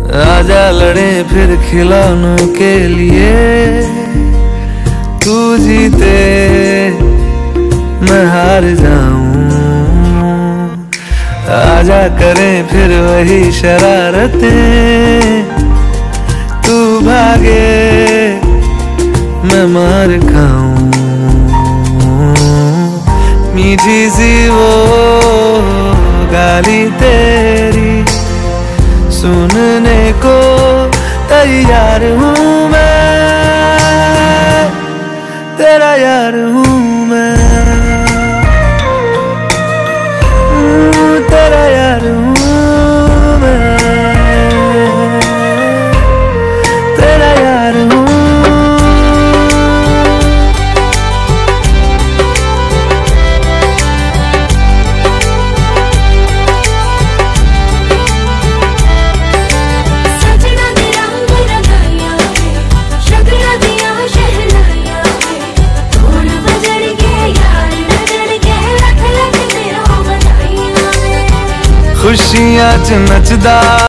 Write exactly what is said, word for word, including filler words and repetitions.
आजा लड़े फिर खिलौनों के लिए, तू जीते मैं हार जाऊं। आजा करें फिर वही शरारतें, तू भागे मैं मार खाऊं। मीठी सी वो गाली तेरी सुनने को तैयार हूँ मैं, तेरा यार हूँ मैं, तेरा यार हूँ मैं, तेरा यार हूँ। खुशियां च नचदा